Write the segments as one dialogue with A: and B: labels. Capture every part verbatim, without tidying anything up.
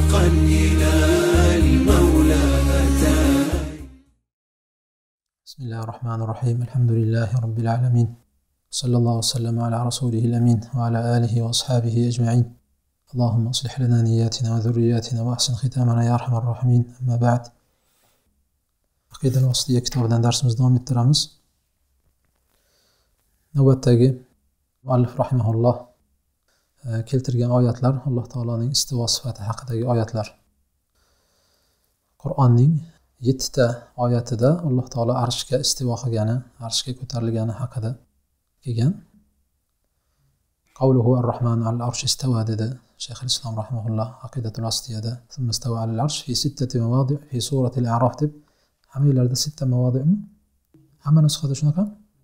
A: شوقا إلى المولى أتاي.
B: بسم الله الرحمن الرحيم. الحمد لله رب العالمين، صلى الله وسلم على رسوله الأمين وعلى آله وأصحابه أجمعين. اللهم أصلح لنا نياتنا وذرياتنا وأحسن ختامنا يا أرحم الراحمين. أما بعد، Aqida al-Vasiliya kitobidan darsimizni davom ettiramiz. Navbatdagi muallif rahimahulloh keltirgan oyatlar Alloh taoloning istivo sifati haqidagi oyatlar. Qur'onning yettita oyatida Alloh taolo arshga istivo qilgani, arshga ko'tarilgani haqida kelgan. Qawluhu ar-Rahman al-arsh istawa dedi Shayx al-Islom rahimahulloh Aqidatul Vasiliyada. Thumma istawa al-arsh fi sittati mawadi' fi surati al-A'raf deb. Hammalarda sitta mavodi'mi? Hamma nusxada shunaqa.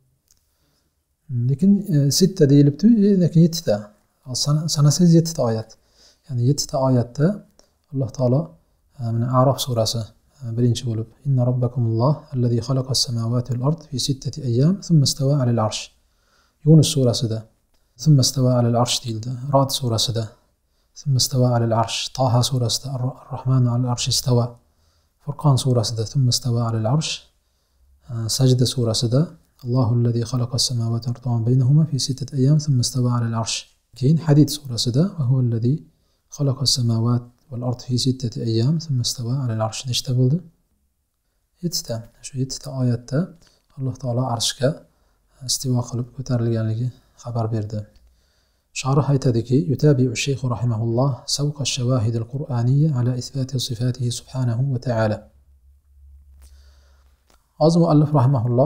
B: Lekin sitta deyilibdi, lekin yettita. Sanasangiz yettita oyat. Ya'ni yettita oyatda Alloh taolo mana A'raf surasi birinchi bo'lib inna robbakumulloh allazi xalaqas samawati val ard fi sittati ayyam thumma istawa alal arsh. Yunus surasida thumma istawa alal arsh deyildi. Ra'd surasida thumma istawa alal arsh. Taha surasida ar-Rahmanu alal arsh istawa. Furqon surasida thumma istawa alal arsh. Sajda surasida Allohu allazi xalaqas samawati wal arda wa baynahuma fi sittati ayyam thumma istawa alal arsh. Keyin Hadid surasida va huwa allazi xalaqas samawati wal ard fi sittati ayyam thumma istawa alal arsh. Nechta bo'ldi? yettita. Shu yettita oyatda Alloh taolo arshga istivo qilib ko'tarilganligi xabar berdi. Sharh aytadiki, yutabi'u Shayx rahimahulloh savqa ash-shawahid al-Qur'aniyya ala ithbati sifatihi subhanahu wa ta'ala. Hozir muallif rahimahulloh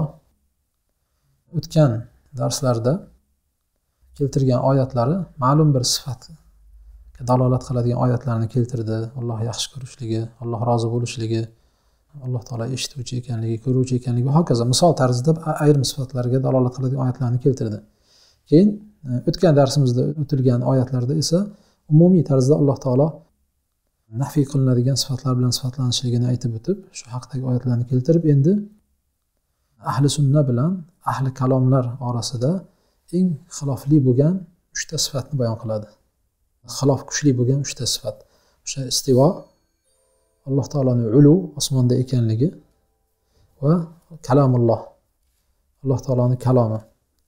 B: o'tgan darslarda keltirgan oyatlari ma'lum bir sifatga dalolat qiladigan oyatlarni keltirdi. Alloh yaxshi ko'rishligi, Alloh rozi bo'lishligi, Alloh taolo eshituvchi ekanligi, ko'ruvchi ekanligi va hokazo misol tarzida ayrim sifatlarga dalolat qiladigan oyatlarni keltirdi. Keyin o'tgan darsimizda o'tilgan oyatlarda esa umumiy tarzda Alloh taolo nafiy qilinadigan sifatlar bilan sifatlanishligini aytib o'tib, shu haqdagi oyatlarni keltirib, endi ahli sunna bilan ahli kalomlar orasida eng xilofli bo'lgan uchta sifatni bayon qiladi. Xilof kuchli bo'lgan uchta sifat. O'sha istivo, Alloh taoloning ulu osmonda ekanligi va kalamulloh, Alloh taoloning kalomi.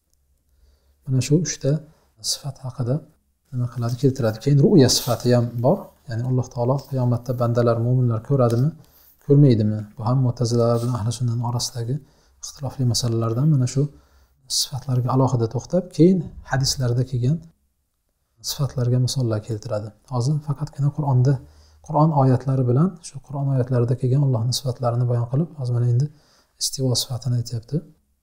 B: Mana shu uchta sifat haqida nima qiladi, keltiradi. Keyin ru'ya sifati ham bor. Ya'ni Alloh taolo qiyomatda bandalar, mu'minlar ko'radimi, ko'rmaydimi? Bu ham Mu'tazilalar bilan ahli sunnaning orasidagi ixtilofli masalalardan. Mana shu sifatlarga alohida to'xtab, keyin hadislarda kelgan sifatlarga misollar keltiradi. Hozir faqatgina Qur'onda, Qur'on oyatlari bilan shu Qur'on oyatlarida kelgan Allohning sifatlarini bayon qilib, hozir mana endi istivo sifatini aytyapti.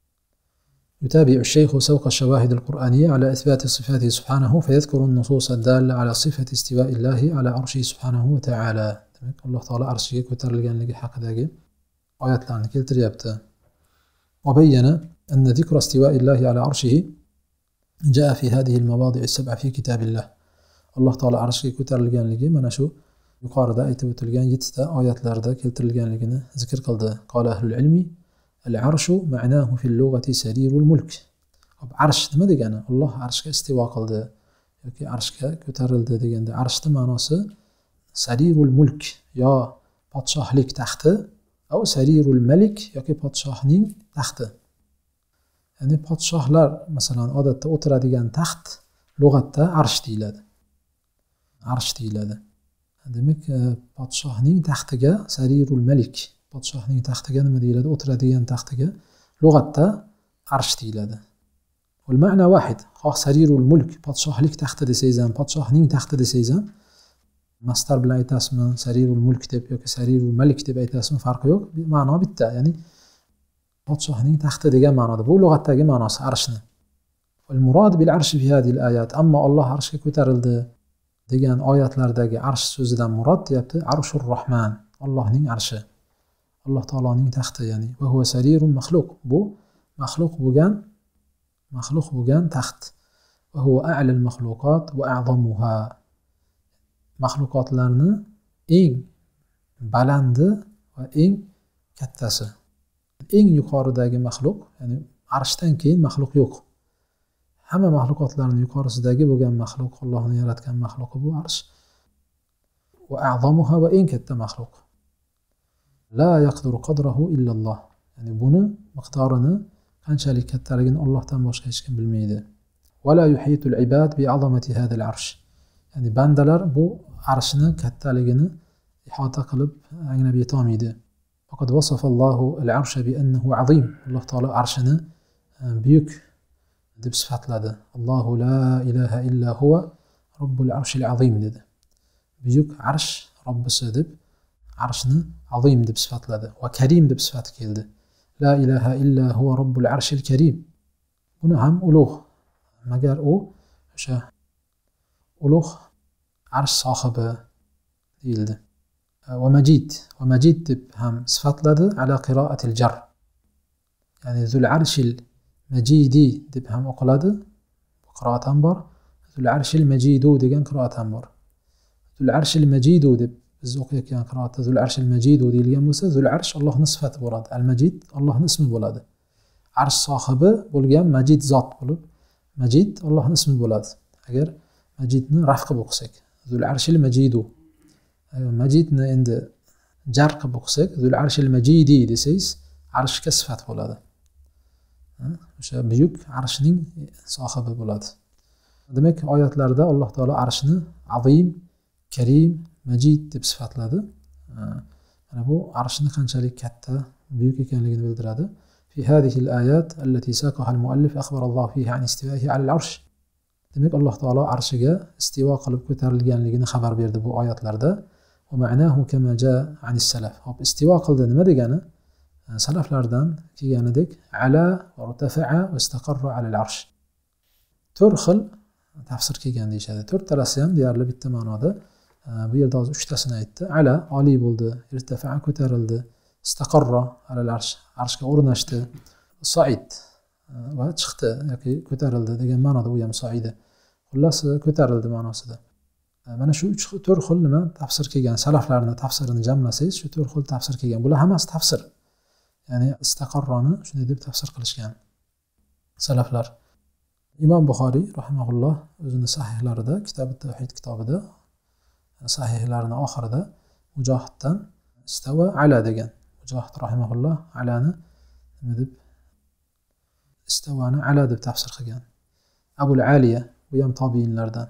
B: يتابع الشيخ سوق الشواهد القرآنية على إثبات صفاته سبحانه فيذكر النصوص الدالة على صفة استواء الله على عرشه سبحانه وتعالى. Demek Alloh taolo arshiga ko'tarilganligi haqidagi oyatlarni keltiryapti. وبين أن ذكر استواء الله على عرشه جاء في هذه المواضع السبعة في كتاب الله. Alloh taolo arshiga ko'tarilganligi mana shu yuqorida aytib o'tilgan yettita oyatlarda keltirilganligini zikr qildi. Qala ahlul ilmi al-arshu ma'nahu fil lughati sarirul mulk. Arsh nima degani? Alloh arshga istivo qildi yoki arshga ko'tarildi deganda arshning ma'nosi sarirul mulk, yo podshohlik taxti, yo sarirul malik yoki podshohning taxti. Ya'ni podshohlar masalan odatda o'tiradigan taxt lug'atda arsh deyiladi. Arsh deyiladi. Demak, podshohning taxtiga sarirul malik, podshohning taxtiga nima deyiladi? O'tiradigan taxtiga lug'atda arsh deyiladi. Ul ma'na vahid. Xoh sarirul mulk, podshohlik taxti desangiz ham, podshohning taxti desangiz ham, mastar bilan aytasizmi, sarirul mulk deb yoki sarirul malik deb aytasizmi, farqi yo'q. Ma'no bitta, ya'ni podshohning taxti degan ma'noda. Bu lug'atdagi ma'nosi arshni. Ul murad bil arsh fi hadhihi al-ayat. Ammo Alloh arshga ko'tarildi degan oyatlardagi arsh so'zidan murod deyapti arshur rohman, Allohning arshi, Alloh taoloning taxti, ya'ni va huwa sarirun maxluq. Bu maxluq bo'lgan maxluq bo'lgan taxt. Va huwa a'lal maxluqat va a'zamuha. Maxluqotlarni eng balandi va eng kattasi. Eng yuqoridagi maxluq, ya'ni arshdan keyin maxluq yo'q. Hamma maxluqotlarning yuqorisidagi bo'lgan maxluq, Allohning yaratgan maxluqi bu arsh. وأعظمها وإن كنت مخلوق لا يقدر قدره إلا الله. ya'ni buni miqdorini qanchalik kattaligini Allohdan boshqa hech kim bilmaydi. ولا يحيط العباد بعظمة هذا العرش. ya'ni bandalar bu arshni kattaligini ihota qilib anglab yetolmaydi. فقد وصف الله العرش بأنه عظيم. Alloh taolo arshini buyuk deb sifatladi. Allohu la ilaha illa huwa robbul arshil azim dedi. Buyuk arsh robbisi deb arshni azim deb sifatladi va karim deb sifati keldi. La ilaha illa huwa robbul arshil karim. Buni ham ulug' magar u o'sha ulug' arsh sohibi deyildi. Va majid va majid deb ham sifatladi ala qiroatil jar. Ya'ni zul arshil majidi deb ham o'qiladi. Bu qiroat ham bor. Zul arshil majidu degan qiroat ham bor. Zul arshil majidu deb biz o'qiyotgan qiroatda zul arshil majidu deyilgan bo'lsa, zul arsh Allohning sifati bo'ladi. Al majid Allohning ismi bo'ladi. Arsh sohibi bo'lgan majid zot bo'lib, majid Allohning ismi bo'ladi. Agar majidni raf qilib o'qisak, zul arshil majidu. Majidni endi jar qilib o'qisak, zul arshil majidi desangiz, arshga sifat bo'ladi. O'sha buyuk arshning sohibi bo'ladi. Demak, oyatlarda Alloh taolo arshni azim, karim, majid deb sifatladi. Mana bu arshni qanchalik katta, buyuk ekanligini bildiradi. Fi hadhihi al-ayat allati saqaha al-muallif akhbara Alloh fiha an istiwa'ihi 'ala al-arsh. Demak, Alloh taolo arshiga istivo qilib ko'tarilganligini xabar berdi bu oyatlarda. Va ma'nahu kama jaa 'an as-salaf. Hop, istivo qildi nima degani? Salaflardan kelganidek ala va irtafa'a va istaqarra 'ala al-arsh. To'rt xil tafsir kelgan deyshadi. To'rtalasi ham deyarli bitta ma'noda. Bu yerda hozir uchtasini aytdi. Ala oliy bo'ldi, irtafa'a ko'tarildi, istaqarra 'ala al-arsh arshga o'rnashdi, soid va chiqdi yoki ko'tarildi degan ma'noda u ham soida. Xullas ko'tarildi ma'nosida. Mana shu uch to'rt xil nima tafsir kelgan. Salaflarning tafsirini jamlasangiz shu to'rt xil tafsir kelgan. Bular hammasi tafsir. Ya'ni istaqarroni shunday deb tafsir qilishgan salaflar. Imom Buxoriy rahimahulloh o'zining sahihlarida, Kitob-ut Tavhid kitobida sahihlarining oxirida Mujohiddan istava ala degan. Mujohid rahimahulloh alani nima deb istavani ala deb tafsir qilgan. Abul Aliya bu ham tobiinlardan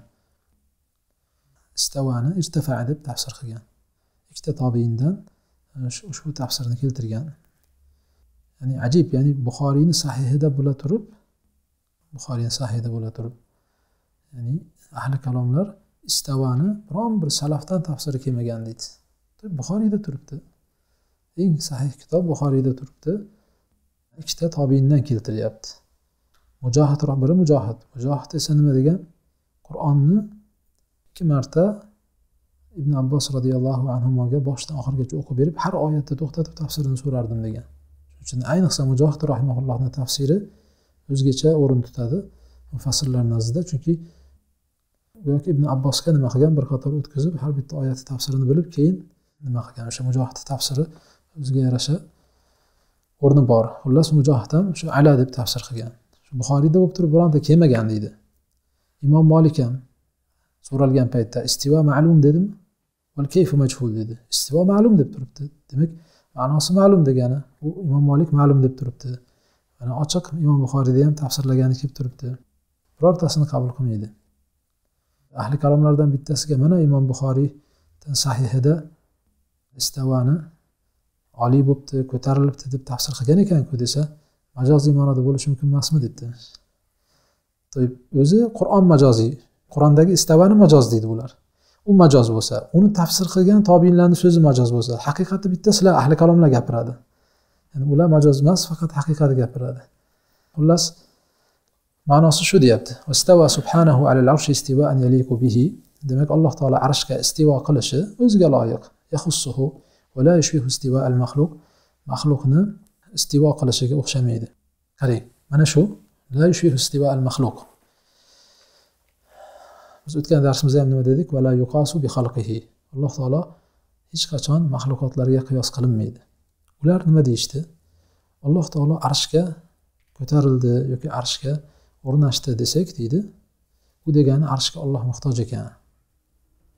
B: istavani irtifa'a deb tafsir qilgan. Ikkita tobiindan ushbu tafsirni keltirgan. Ya'ni ajib, ya'ni Buxoriyning sahihida bo'la turib, Buxoriyning sahihida bo'la turib, ya'ni ahli kalomlar istavani biron bir salafdan tafsiri kelmagan deydi. Buxoriyda turibdi. Eng sahih kitob Buxoriyda turibdi. Ikkita tobiindan keltiryapti. Mujohid biri Mujohid. Mujohid esa nima degan? Qur'onni ikki marta Ibn Abbos radhiyallohu anhuga boshdan oxirigacha o'qib berib, har oyatda to'xtatib tafsirini so'rardim degan. Shuning uchun ayniqsa Mujohid rahimahullohning tafsiri o'zgacha o'rin tutadi mufassirlar nazdida, chunki yoki Ibn Abbosga nima qilgan, bir qator o'tkazib, har bitta oyat tafsirini bilib, keyin nima qilgan. O'sha Mujohid tafsiri o'ziga yarasha o'rni bor. Xullas Mujohid ham shu ala deb tafsir qilgan. Shu Buxoriyda bo'lib turib bironta kelmagan deydi. Imom Malik ham so'ralgan paytda istivo ma'lum dedim, val kayfu majhul dedi. Istivo ma'lum deb turibdi. Demak, ma'nosi ma'lum degani, u Imom Malik ma'lum deb turibdi. Mana ochiq Imom Buxoriyda ham tafsirlagani kelib turibdi. Birortasini qabul qilmaydi. Ahli kalomlardan bittasiga mana Imom Buxoriy sahihida istavani oliy bo'libdi, ko'tarilibdi deb tafsir qilgan ekan-ku desa, majoziy ma'noda bo'lishi mumkin emasmi debdi. To'yib, o'zi Qur'on majoziy. Qur'ondagi istavani majoz deydi ular. U majoz bo'lsa, uni tafsir qilgan tobiinlarning so'zi majoz bo'lsa, haqiqatda bitta sizlar ahli kalomlar gapiradi. Ya'ni ular majoz emas, faqat haqiqatni gapiradi. Xullas, ma'nosi shu deyapti. Vastava subhanahu alal arshi istiwa'an yaliqu bihi. Demak, Alloh taolo arshga istivo qilishi o'ziga loyiq. Yaxussuhu va la yushbihu istiwa al-makhluq. Makhluqni istivo qilishiga o'xshamaydi. Qarang, mana shu la yushbihu istiwa al-makhluq. Biz o'tgan darsimizda ham nima dedik? Va la yuqasu bi xalqihi. Alloh taolo hech qachon mahluqotlarga qiyos qilinmaydi. Ular nima deyishdi? Alloh taolo arshga ko'tarildi yoki arshga o'rnashdi desak deydi, bu degani arshga Alloh muhtoj ekan.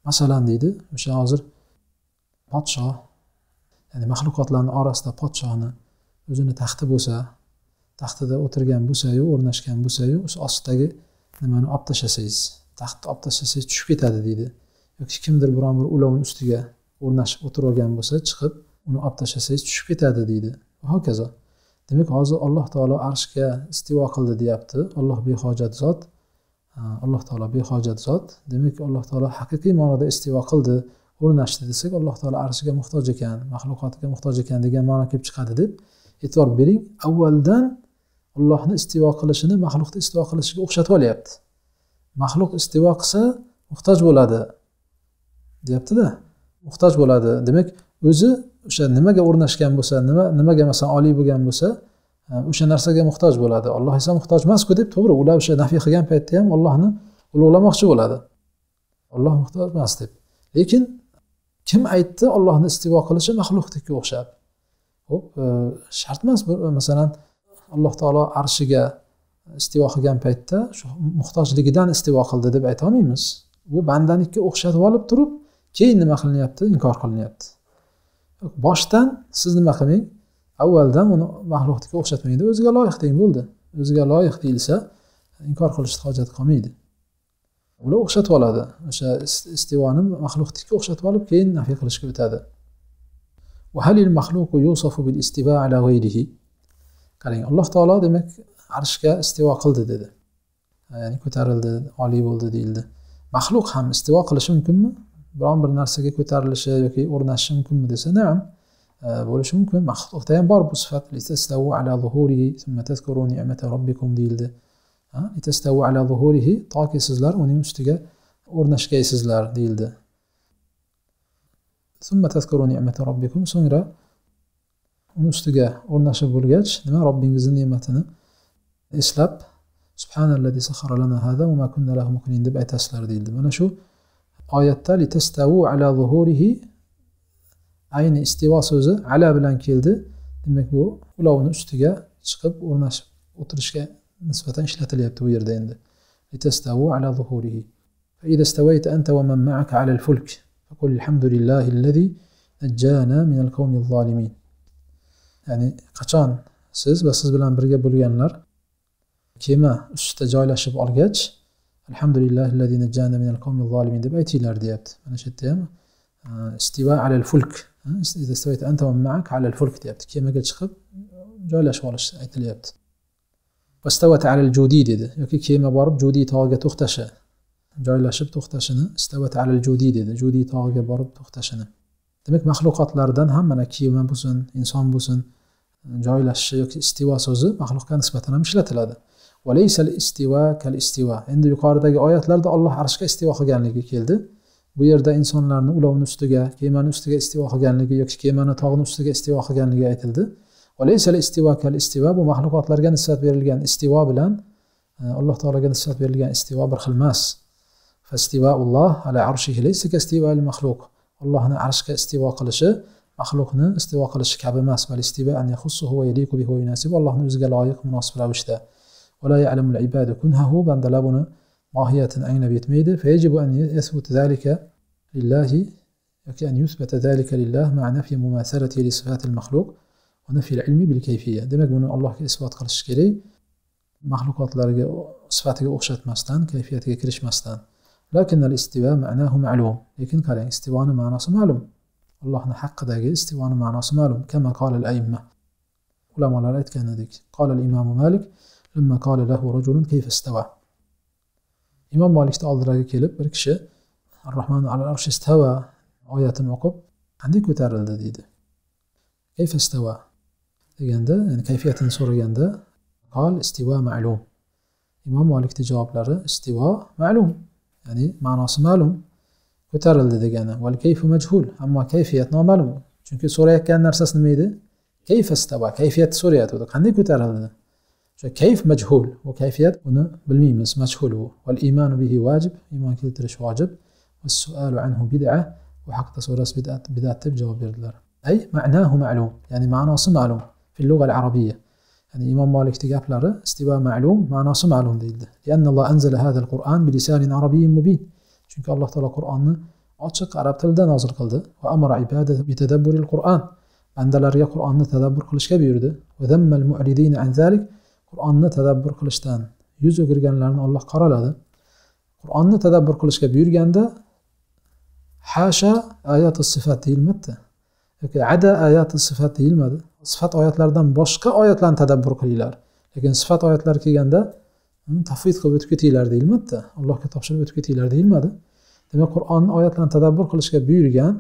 B: masalan deydi, o'sha hozir podshoh, ya'ni maxluqotlarning orasida podshohni o'zini taxti bo'lsa, taxtida o'tirgan bo'lsa-yu, o'rnashgan bo'lsa-yu, o'sha ostidagi nimani olib tashlasangiz, taxtni olib tashlasangiz tushib ketadi deydi. Yoki kimdir biron bir ulovning ustiga o'rnashib o'tirgan bo'lsa, chiqib uni olib tashlasangiz tushib ketadi deydi. Va hokazo. Demak, hozir Alloh taolo arshga istivo qildi deyapti. Alloh behojat zot. Alloh taolo behojat zot. Demak, Alloh taolo haqiqiy ma'noda istivo qildi, o'rnashdi desak, Alloh taolo arshiga muhtoj ekan, maxluqotiga muhtoj ekan degan ma'no kelib chiqadi deb e'tibor bering. Avvaldan Allohni istivo qilishini maxluqni istivo qilishiga o'xshatib olyapti. Maxluq istivo qilsa muhtoj bo'ladi, deyapti-da. Muhtoj bo'ladi. Demak, o'zi o'sha nimaga o'rnashgan bo'lsa, nima nimaga masalan oliy bo'lgan bo'lsa, o'sha narsaga muhtoj bo'ladi. Alloh esa muhtoj emas-ku deb, to'g'ri, ular o'sha nafiy qilgan paytda ham Allohni ulug'lamoqchi bo'ladi. Alloh muhtoj emas deb. Lekin kim aytdi Allohni istivo qilishi maxluqga o'xshab? Xo'p, shart emas. Masalan, Alloh taolo arshiga istivo qilgan paytda shu muhtojligidan istivo qildi deb ayta olmaymiz. Bu bandanikka o'xshatib olib turib, keyin nima qilinyapti? Inkor qilinyapti. Boshdan siz nima qilmang? Avvaldan uni maxluqga o'xshatmaydi, o'ziga loyiq deng bo'ldi. O'ziga loyiq deyilsa, inkor qilishga hojat qolmaydi. Ular o'xshatib oladi. O'sha istivoni maxluqga o'xshatib olib, keyin nafiy qilishga o'tadi. Va halil maxluqu yusafu bil istiva ala g'ayrihi. Qarang, Alloh taolo demak arshga istivo qildi dedi. Ya'ni ko'tarildi, oliy bo'ldi deyildi. Maxluq ham istivo qilishi mumkinmi? Biron bir narsaga ko'tarilishi yoki o'rnashishi mumkinmi desa, na'am, bo'lishi mumkin. Maxluqda ham bor bu sifat. Litastawu ala zuhurihi thumma tadhkuru ni'mata robbikum deyildi. Ha, litastawu ala zuhurihi, toki sizlar uning ustiga o'rnashgaysizlar deyildi. Thumma tadhkuru ni'mata robbikum, so'ngra uning ustiga o'rnashib bo'lgach, nima Robbingizning ne'matini eslab, subhanallazi sakhara lana hada va ma kunna lahu muqrinin deb aytasizlar deyildi. Mana shu oyatda litastawu ala zuhurihi ayni istivo so'zi ala bilan keldi. Demak, bu ulovning ustiga chiqib o'rnashib o'tirishga nisbatan ishlatilyapti bu yerda endi. Litastawu ala zuhurihi. Fa idza stawayta anta wa man ma'aka ala al-fulk faqul alhamdulillahi allazi najjana min al-qawmi adh-dhalimin. Ya'ni qachon siz va siz bilan birga bo'lganlar kema ustida joylashib olgach, alhamdulillahi allazi najjana min al-qawmi adh-dhalimin deb aytinglar deyapti. Mana shu yerda ham istiva ala al-fulk, idza stawayta anta wa ma'aka ala al-fulk deyapti. Kemaga chiqib joylashib olish aytilyapti. Vastawat ala al-judi dedi. Yoki kema borib judi tog'iga to'xtashi, joylashib to'xtashini istawat ala al-judi dedi. Judi tog'iga borib to'xtashini. Demak, maxluqotlardan ham mana kema bo'lsin, inson bo'lsin, joylashishi yoki istivo so'zi maxluqqa nisbatan ham ishlatiladi. Va laysa al-istiwa kal-istiwa. Endi yuqoridagi oyatlarda Alloh arshga istivo qilganligi keldi. Bu yerda insonlarni ulovning ustiga, kemani ustiga istivo qilganligi yoki kemani tog'ning ustiga istivo qilganligi aytildi. Va laysa al-istiwa kal-istiwa, bu maxluqotlarga nisbat berilgan istivo bilan Alloh taolaga nisbat berilgan istivo bir xil emas. Fastivaulloh ala arshihi laysa ka-istiwa al-maxluq. Allohning arshga istivo qilishi maxluqni istivo qilishi kabi emas. Bal istiva an yakhussuhu va yaliqu bihi wa yunasib. Allohning o'ziga loyiq, munosib ravishda. Va la ya'lamu al-ibadu kunhahu, bandalar buni mohiyatini anglab yetmaydi. Fa yajibu an yathbut zalika lillahi yoki an yuthbata zalika lillah ma'a nafyi mumathalati li sifati al-makhluq va nafyi al-ilmi bil kayfiyya. Demak, buni Allohga isbot qilish kerak. Maxluqotlarga sifatiga o'xshatmasdan, kayfiyatiga kirishmasdan. Lakin al-istiva ma'nahu ma'lum. Lekin qarang, istivoning ma'nosi ma'lum. Allohning haqqidagi istivoning ma'nosi ma'lum. Kama qala al-aimma. Ulamolar aytganidek, qala al-imam Malik lamma qala lahu rajulun kayfa istawa. Imom Malikning oldilariga kelib bir kishi Ar-Rahmanu alal arshi istawa oyatini o'qib, qanday ko'tarildi deydi. Kayfa istawa deganda, ya'ni kayfiyatini so'raganda, qol istiwa ma'lum. Imom Malikning javoblari istivo ma'lum. Ya'ni ma'nosi ma'lum, ko'tarildi degani. Val kayfu majhul, ammo kayfiyat noma'lum. Chunki so'rayotgan narsasi nima edi? Kayfa istawa, kayfiyatni so'rayapti. Qanday ko'tarildi? O'sha kayf majhul, bu kayfiyat uni bilmaymiz, majhul u. Val iymanu bihi vojib, iymon keltirish vojib. Vas su'alu anhu bid'a, bu haqda so'rash bid'at, bid'at deb javob berdilar. Ay ma'nahu ma'lum, ya'ni ma'nosi ma'lum fil lugha al-arabiyya. Yani İmam Malik'teki gaplari istiva ma'lum, ma'nosi ma'lum deyildi. Lianna Alloh anzala hadal Qur'an bi lisanin arabiyyin mubin. Chunki Alloh taolo Qur'onni ochiq arab tilida nozil qildi. Va amara ibadahu bi tadabburil Qur'on. Bandalarga Qur'onni tadabbur qilishga buyurdi. Va dammal mu'ridina an zalik. Qur'onni tadabbur qilishdan yuz o'girganlarni Alloh qoraladi. Qur'onni tadabbur qilishga buyurganda hasha oyat sifat deyilmadi. yoki ada oyat sifat deyilmadi. Sifat oyatlardan boshqa oyatlarni tadabbur qilinglar. Lekin sifat oyatlar kelganda tafvid qilib o'tib ketinglar deyilmadi. Allohga topshirib o'tib ketinglar deyilmadi. Demak, Qur'onning oyatlarini tadabbur qilishga buyurgan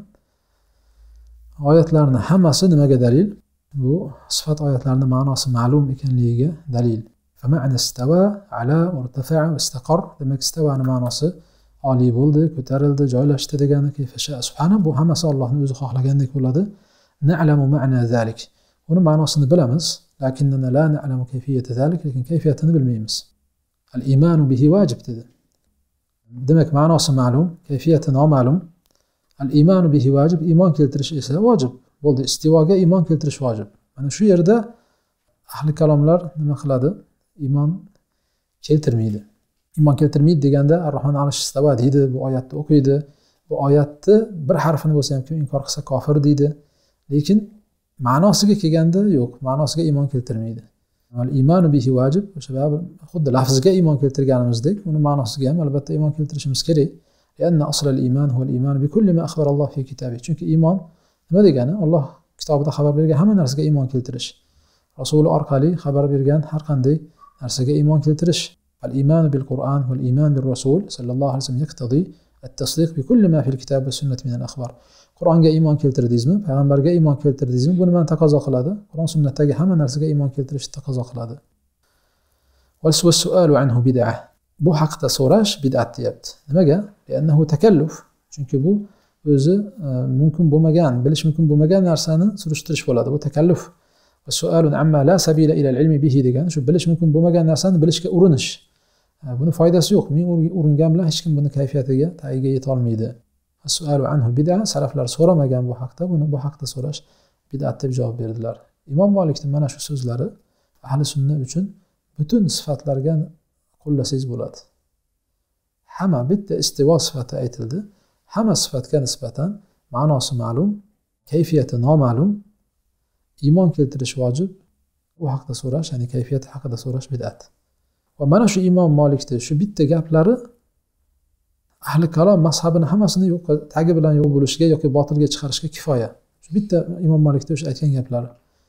B: oyatlarning hammasi nimaga dalil? Bu sifat oyatlarining ma'nosi ma'lum ekanligiga dalil. Fa ma'na istawa ala irtafa'a va istaqar. Demak, istawaning ma'nosi oliy bo'ldi, ko'tarildi, joylashdi degani kayfasha subhana. Bu hammasi Allohning o'zi xohlagandek bo'ladi. Na'lamu ma'na zalik. Uni ma'nosini bilamiz, lakinna la na'lamu kayfiyata zalik, lekin kayfiyatini bilmaymiz. Al-iymanu bihi vojib dedi. Demak, ma'nosi ma'lum, kayfiyati noma'lum. Al-iymanu bihi vojib, iymon keltirish esa vojib. Bo'ldi, istivoga iymon keltirish vojib. Mana shu yerda ahli kalomlar nima qiladi? Iymon keltirmaydi. Iymon keltirmaydi deganda Ar-Rahman arsh istawa deydi, bu oyatni o'qiydi. Bu oyatni bir harfini bo'lsa ham kim inkor qilsa kofir deydi. Lekin ma'nosiga kelganda yo'q, ma'nosiga iymon keltirmaydi. Al-iymanu bihi vojib, o'sha xuddi lafziga iymon keltirganimizdek, uni ma'nosiga ham albatta iymon keltirishimiz kerak. Lianna asl al-iymon huwa al-iymon bi kulli ma akhbara Alloh fi kitabi. Chunki iymon nima degani? Alloh kitobida xabar bergan hamma narsaga iymon keltirish. Rasuli orqali xabar bergan har qanday narsaga iymon keltirish. Al-iymanu bil Qur'on va al-iymon bir Rasul sallallohu alayhi vasallam yaqtadi at-tasdiq bi kulli ma fil kitab va sunnat min al-akhbar. Qur'onga iymon keltirdingizmi? Payg'ambarga iymon keltirdingizmi? Bu nimani taqozo qiladi? Qur'on sunnatdagi hamma narsaga iymon keltirishni taqozo qiladi. Was-su'alu anhu bid'ah. Bu haqda so'rash bid'at deyapti. Nimaga? Li'annahu takalluf. Chunki bu o'zi mumkin bo'lmagan, bilish mumkin bo'lmagan narsani surishtirish bo'ladi. Bu takalluf. Was-su'alun amma la sabila ila al-ilmi bihi degan, shu bilish mumkin bo'lmagan narsani bilishga urinish. Buni foydasi yo'q. Men uringan bilan hech kim buni kayfiyatiga, tagiga yeta olmaydi. As-su'alu anhu bid'a, salaflar so'ramagan bu haqda, buni bu haqda so'rash bid'at deb javob berdilar. Imom Malikning mana shu so'zlari ahli sunna uchun butun sifatlarga qo'llasangiz bo'ladi. Hamma bitta istivo sifati aytildi. Hamma sifatga nisbatan ma'nosi ma'lum, kayfiyati noma'lum, iymon keltirish vojib. Bu haqda so'rash, ya'ni kayfiyati haqida so'rash bid'at. Va mana shu Imom Malikning shu bitta gaplari ahli kalom mazhabini hammasini yo'q tagi bilan yo'q bo'lishiga yoki botilga chiqarishga kifoya. Shu bitta Imom Malikning o'sha aytgan gaplari.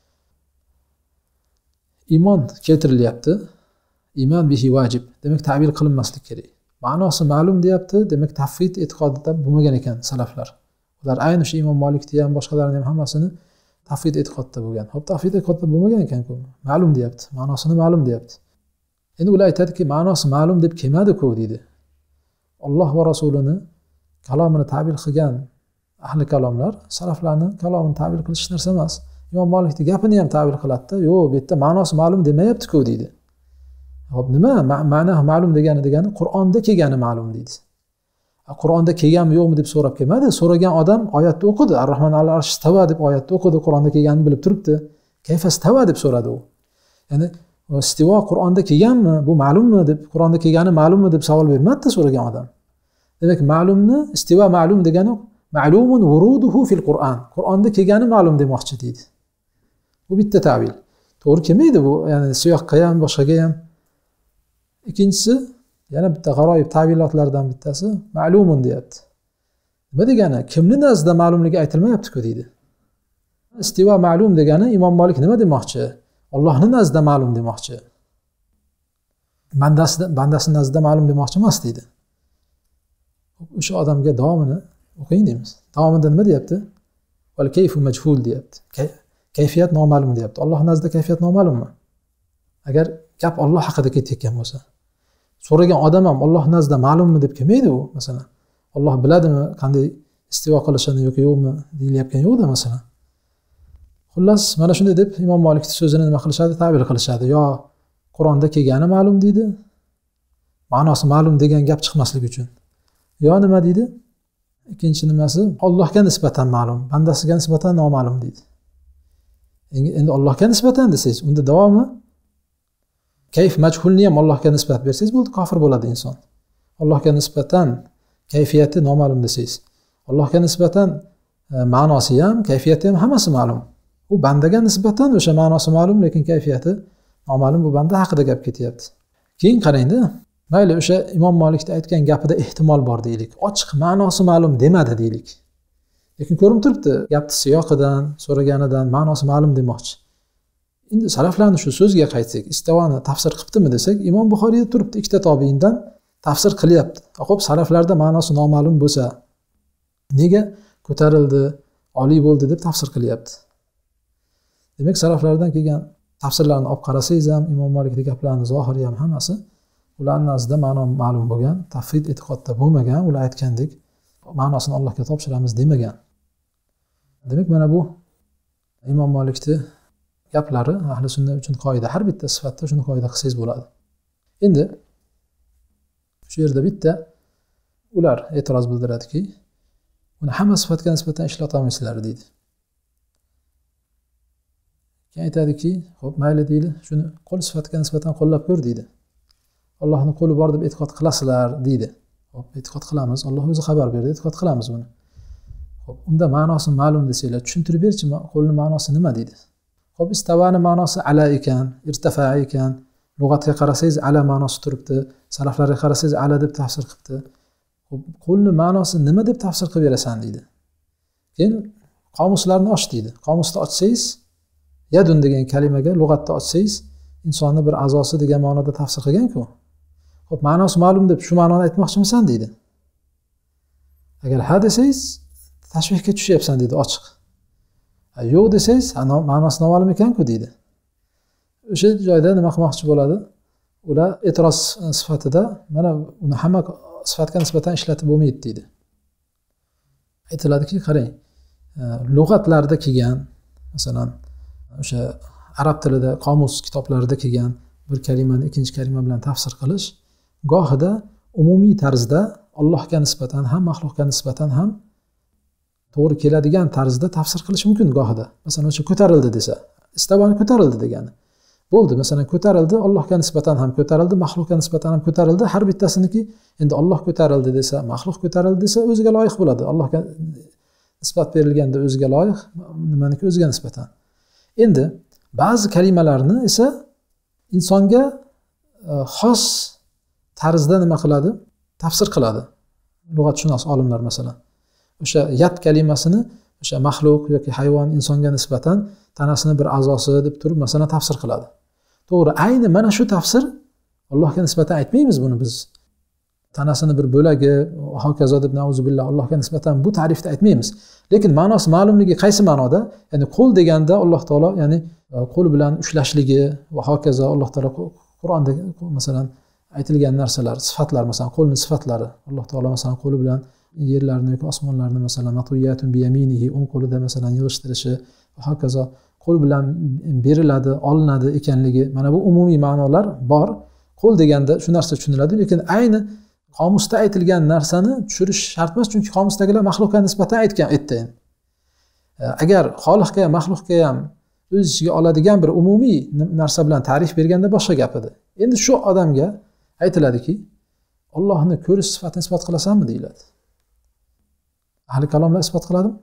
B: Iymon keltirilyapti. Iymon bihi vojib. Demak, ta'bil qilinmaslik kerak. Ma'nosi ma'lum deyapti. Demak, tafvid e'tiqodida bo'lmagan ekan salaflar. Ular ayni shu Imom Malikning ham boshqalarning ham hammasini tafvid e'tiqodida bo'lgan. Xo'p, tafvid e'tiqodida bo'lmagan ekan-ku. Ma'lum deyapti. Ma'nosini ma'lum deyapti. Endi ular aytadiki, ma'nosi ma'lum deb kelmadi-ku deydi. Alloh va Rasulini kalomini ta'bil qilgan ahli kalomlar salaflarning kalomini ta'bil qilish narsa emas. Imom Malikning gapini ham ta'bil qiladi-da, yo'q, bu yerda ma'nosi ma'lum demayapti-ku deydi. Xo'p, nima ma'no ma'lum degani degani Qur'onda kelgani ma'lum deydi. Qur'onda kelganmi yo'qmi deb so'rab kelmadi. So'ragan odam oyatni o'qidi. Ar-Rahman al-arsh istawa deb oyatni o'qidi, Qur'onda kelganini bilib turibdi. Kayfa istawa deb so'radi u. Ya'ni istivo Qur'onda kelganmi, bu ma'lummi deb, Qur'onda kelgani ma'lummi deb savol bermadi so'ragan odam. Demak, ma'lumni istivo ma'lum degani ma'lumun wuruduhu fil Qur'on. Qur'onda kelgani ma'lum demoqchi deydi. Bu bitta ta'bil. To'g'ri kelmaydi bu, ya'ni siyoqqa ham, boshqaga ham. Ikkinchisi, yana bitta g'aroyib ta'bilotlardan bittasi ma'lumun deyapti. Nima degani? Kimning nazdida ma'lumligi aytilmayapti-ku deydi. Istivo ma'lum degani Imom Malik nima demoqchi? Allohning nazdida ma'lum demoqchi. Bandasida, bandasi nazdida ma'lum demoqchi emas deydi. O'sha odamga davomini o'qing deymiz. Davomida nima deyapti? Val kayfu majhul deyapti. Kayfiyat noma'lum deyapti. Alloh nazdida kayfiyat noma'lummi? Agar gap Alloh haqida ketayotgan bo'lsa, so'ragan odam ham Alloh nazdida ma'lummi deb kelmaydi u, masalan. Alloh biladimi qanday istivo qilishini yoki yo'qmi deyilayotgan yo'qda masalan. Xullas, mana shunday deb Imom Malikning so'zini nima qilishadi? Ta'bil qilishadi. Yo Qur'onda kelgani ma'lum deydi. Ma'nosi ma'lum degan gap chiqmasligi uchun. Yo nima deydi? Ikkinchi nimasi Allohga nisbatan ma'lum, bandasiga nisbatan noma'lum deydi. Endi Allohga nisbatan desangiz, unda davomi kayf majhulni ham Allohga nisbat bersangiz bo'ldi, kofir bo'ladi inson. Allohga nisbatan kayfiyati noma'lum desangiz, Allohga nisbatan ma'nosi ham, kayfiyati ham hammasi ma'lum. U bandaga nisbatan o'sha ma'nosi ma'lum, lekin kayfiyati noma'lum. Bu banda haqida gap ketyapti. Keyin qarangda, mayli o'sha Imom Malikning aytgan gapida ehtimol bor deylik. Ochiq ma'nosi ma'lum demadi deylik. Lekin ko'rinib turibdi, gapning siyoqidan, so'raganidan ma'nosi ma'lum demoqchi. Endi salaflarning shu so'ziga qaytsak, istavani tafsir qilibdimi desak, Imom Buxoriyda turibdi, ikkita tobiindan tafsir qilyapti. Xo'p, salaflarda ma'nosi noma'lum bo'lsa, nega ko'tarildi, oliy bo'ldi deb tafsir qilyapti? Demak, salaflardan kelgan tafsirlarni olib qarasangiz ham, Imom Malikning gaplarini zohiri ham hammasi ularning nazdida ma'no ma'lum bo'lgan, tafvid e'tiqodda bo'lmagan, ular aytgandek ma'nosini Allohga topshiramiz demagan. Demak, mana bu Imom Malikning gaplari ahli sunna uchun qoida. Har bitta sifatda shuni qoida qilsangiz bo'ladi. Endi shu yerda bitta ular e'tiroz bildiradiki, uni hamma sifatga nisbatan ishlata olmaysizlar deydi. Keyin aytadiki, xo'p, mayli deydi, shuni qo'l sifatga nisbatan qo'llab ko'r deydi. Allohning qo'li bor deb e'tiqod qilasizlar deydi. Xo'p, e'tiqod qilamiz. Alloh o'zi xabar berdi, e'tiqod qilamiz buni. Xo'p, unda ma'nosi ma'lum desanglar, tushuntirib berchi, qo'lning ma'nosi nima deydi? Xo'p, istavani ma'nosi ala ekan, irtifa ekan. Lug'atga qarasangiz ala ma'nosi turibdi, salaflarga qarasangiz ala deb tafsir qilibdi. Xo'p, qo'lning ma'nosi nima deb tafsir qilib berasan deydi. Keyin qomuslarni och deydi. Qomusni ochsangiz, yadun degan kalimaga lug'atda ochsangiz, insonni bir a'zosi degan ma'noda tafsir qilgan-ku. Xo'p, ma'nosi ma'lum deb shu ma'noni aytmoqchimisan deydi. Agar ha desangiz, tashbihga tushyapsan deydi, ochiq. Yo'q desangiz, ma'nosi noma'lum ekan-ku deydi. O'sha joyda nima qilmoqchi bo'ladi? Ular e'tiroz sifatida mana uni hamma sifatga nisbatan ishlatib bo'lmaydi deydi. Aytiladiki, qarang, lug'atlarda kelgan, masalan, o'sha arab tilida qomus kitoblarida kelgan bir kalimani ikkinchi kalima bilan tafsir qilish gohida umumiy tarzda Allohga nisbatan ham, maxluqqa nisbatan ham to'g'ri keladigan tarzda tafsir qilish mumkin gohida. Masalan, o'sha ko'tarildi desa, istavani ko'tarildi degani. Bo'ldi, masalan, ko'tarildi, Allohga nisbatan ham ko'tarildi, maxluqqa nisbatan ham ko'tarildi. Har bittasiniki endi Alloh ko'tarildi desa, maxluq ko'tarildi desa, o'ziga loyiq bo'ladi. Allohga nisbat berilganda o'ziga loyiq, nimaniki o'ziga nisbatan. Endi ba'zi kalimalarni esa insonga xos tarzda nima qiladi? Tafsir qiladi. Lug'atshunos olimlar masalan. O'sha yat kalimasini o'sha maxluq yoki hayvon insonga nisbatan tanasini bir a'zosi deb turib masalan tafsir qiladi. To'g'ri, ayni mana shu tafsir Allohga nisbatan aytmaymiz buni biz. Tanasini bir bo'lagi va hokazo deb nauzubillah Allohga nisbatan bu ta'rifda aytmaymiz. Lekin ma'nosi ma'lumligi qaysi ma'noda? Ya'ni qo'l deganda Alloh taolo, ya'ni qo'l bilan ushlashligi va hokazo Alloh taolo Qur'onda masalan aytilgan narsalar, sifatlar masalan qo'lning sifatlari. Alloh taolo masalan qo'li bilan yerlarni yoki osmonlarni masalan matuyatun bi yaminihi o'ng qo'lida masalan yig'ishtirishi va hokazo qo'l bilan beriladi, olinadi ekanligi. Mana bu umumiy ma'nolar bor. Qo'l deganda shu narsa tushuniladi, lekin ayni qomusda aytilgan narsani tushirish shart emas, chunki qomusdagilar maxluqqa nisbatan aytgan aytdi. Agar xoliqqa ham, maxluqqa ham o'z ichiga oladigan bir umumiy narsa bilan ta'rif berganda boshqa gap edi. Endi shu odamga aytiladiki, Allohni ko'rish sifatini isbot qilasanmi deyiladi. Ahli kalomlar isbot qiladimi?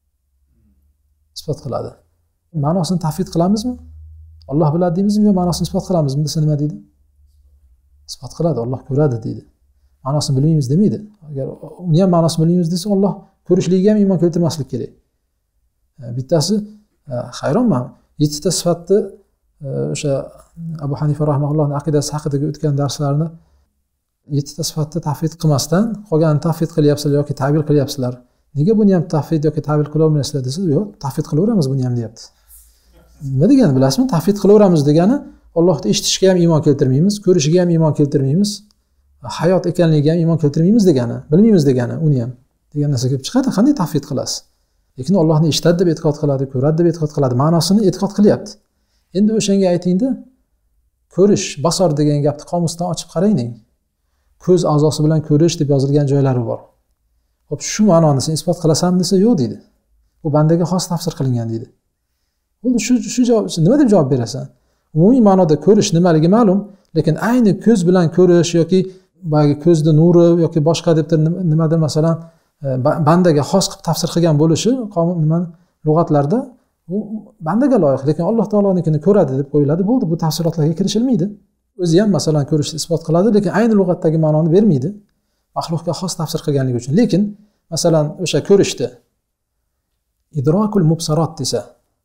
B: Isbot qiladi. Ma'nosini tafvid qilamizmi? Alloh biladi deymizmi yo ma'nosini isbot qilamizmi desa nima deydi? Isbot qiladi, Alloh ko'radi deydi. Ma'nosini bilmaymiz demaydi. Agar uni ham ma'nosini bilmaymiz desa, Alloh ko'rishligiga ham iymon keltirmaslik kerak. Bittasi hayronman, yettita sifatni o'sha Abu Hanifa rahimahullohning aqidasi haqidagi o'tgan darslarni yettita sifatni tafvid qilmasdan qolganini tafvid qilyapsizlar yoki ta'bir qilyapsizlar. Nega buni ham tafvid yoki ta'bir qila olmaysizlar desa, yo'q, tafvid qilaveramiz buni ham deyapti. Nima degani bilasizmi? Tafvid qilaveramiz degani Allohni eshitishga ham iymon keltirmaymiz, ko'rishiga ham iymon keltirmaymiz, hayot ekanligiga ham iymon keltirmaymiz degani, bilmaymiz degani, uni ham degan narsa kelib chiqadi. Qanday tafvid qilasiz? Lekin Allohni eshitadi deb e'tiqod qiladi, ko'radi deb e'tiqod qiladi, ma'nosini e'tiqod qilyapti. Endi o'shanga aytingda, ko'rish, basor degan gapni qomusdan ochib qarayning. Ko'z a'zosi bilan ko'rish deb yozilgan joylari bor. Xo'p, shu ma'noni sen isbot qilasanmi desa, yo'q deydi. Bu bandaga xos tafsir qilingan deydi. Bo'ldi, shu shu javob nima deb javob berasan? Umumiy ma'noda ko'rish nimaligi ma'lum, lekin ayni ko'z bilan ko'rish yoki boyagi ko'zning nuri yoki boshqa deb nimadir masalan bandaga xos qilib tafsir qilgan bo'lishi nima lug'atlarda bu bandaga loyiq, lekin Alloh taolonikini ko'radi deb qo'yiladi. Bo'ldi, bu tafsilotlarga kirishilmaydi. O'zi ham masalan ko'rishni isbot qiladi, lekin ayni lug'atdagi ma'noni bermaydi. Maxluqga xos tafsir qilganligi uchun. Lekin masalan o'sha ko'rishdi idrokul mubsarat desa,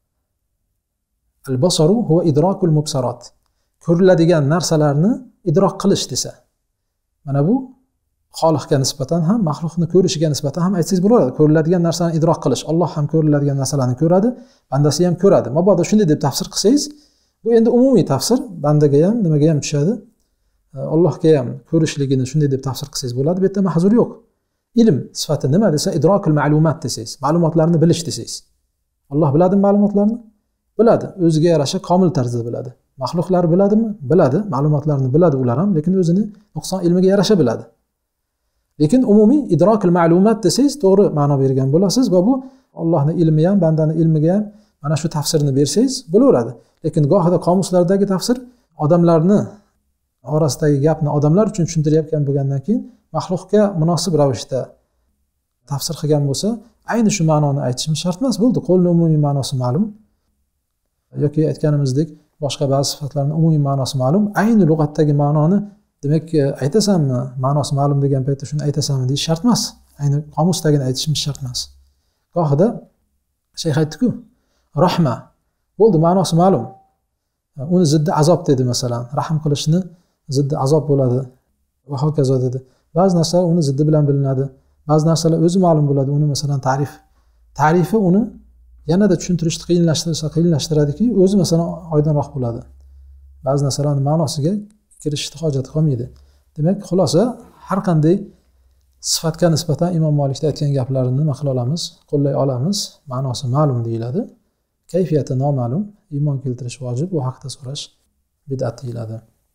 B: al-basaru huwa idrokul mubsarat. Ko'riladigan narsalarni idrok qilish desa, mana bu Xoliqga nisbatan ham, maxluqni ko'rishiga nisbatan ham aytsangiz bo'laveradi. Ko'riladigan narsani idrok qilish. Alloh ham ko'riladigan narsalarni ko'radi, bandasi ham ko'radi. Mabodo shunday deb tafsir qilsangiz, bu endi umumiy tafsir, bandaga ham, nimaga ham tushadi. Allohga ham ko'rishligini shunday deb tafsir qilsangiz bo'ladi. Bu yerda mahzur yo'q. Ilm sifati nima desa, idrokul ma'lumat desangiz, ma'lumotlarni bilish desangiz. Alloh biladimi ma'lumotlarni? Biladi. O'ziga yarasha komil tarzda biladi. Maxluqlar biladimi? Biladi. Ma'lumotlarni biladi ular ham, lekin o'zini nuqson ilmiga yarasha biladi. Lekin umumiy idrokul ma'lumat desangiz to'g'ri ma'no bergan bo'lasiz va bu Allohning ilmi ham, bandani ilmiga ham mana shu tafsirni bersangiz bo'laveradi. Lekin gohida qomuslardagi tafsir odamlarni orasidagi gapni odamlar uchun tushuntirayotgan bo'lgandan keyin maxluqga munosib ravishda tafsir qilgan bo'lsa, ayni shu ma'noni aytishimiz shart emas. Bo'ldi, qo'lning umumiy ma'nosi ma'lum yoki aytganimizdek boshqa ba'zi sifatlarning umumiy ma'nosi ma'lum. Ayni lug'atdagi ma'noni demak aytasanmi, ma'nosi ma'lum degan paytda shuni aytasanmi deyish shart emas. Ayni qomusdagini aytishimiz shart emas. Gohida shayx aytdi-ku, rahma. Bo'ldi, ma'nosi ma'lum. Uni ziddi azob dedi masalan. Rahm qilishni ziddi azob bo'ladi va hokazo dedi. Ba'zi narsalar uni ziddi bilan bilinadi. Ba'zi narsalar o'zi ma'lum bo'ladi. Uni masalan ta'rif. Ta'rifi uni yanada tushuntirishni qiyinlashtirsa qiyinlashtiradiki, o'zi masalan oydinroq bo'ladi. Ba'zi narsalarning ma'nosiga kirishni hojati qolmaydi. Demak, xulosa har qanday sifatga nisbatan Imom Malikda aytgan gaplarini nima qila olamiz, qo'llay olamiz. Ma'nosi ma'lum deyiladi. Kayfiyati noma'lum, iymon keltirish vojib, bu haqda so'rash bid'at deyiladi.